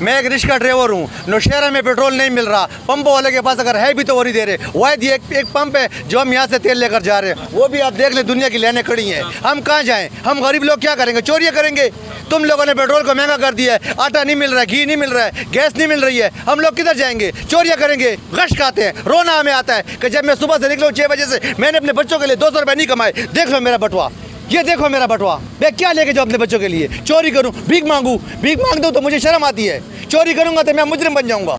मैं एक rickshaw driver हूँ, नौशहरा में पेट्रोल नहीं मिल रहा, पंपों वाले के पास अगर है भी तो वो नहीं दे रहे। वाहिद एक पंप है जो हम यहाँ से तेल लेकर जा रहे हैं, वो भी आप देख लें दुनिया की लाइनें खड़ी हैं। हम कहाँ जाएं? हम गरीब लोग क्या करेंगे? चोरियाँ करेंगे। तुम लोगों ने पेट्रोल को महंगा कर दिया है, आटा नहीं मिल रहा है, घी नहीं मिल रहा है, गैस नहीं मिल रही है, हम लोग किधर जाएंगे? चोरियाँ करेंगे, गश खाते हैं। रोना हमें आता है कि जब मैं सुबह से निकलूँ 6 बजे से, मैंने अपने बच्चों के लिए 200 रुपये नहीं कमाए। देख लो मेरा बटुआ, ये देखो मेरा बटुआ, मैं क्या लेके जाऊँ अपने बच्चों के लिए? चोरी करूँ, भीख मांगूँ? भीख मांग दूँ तो मुझे शर्म आती है, चोरी करूँगा तो मैं मुजरिम बन जाऊँगा।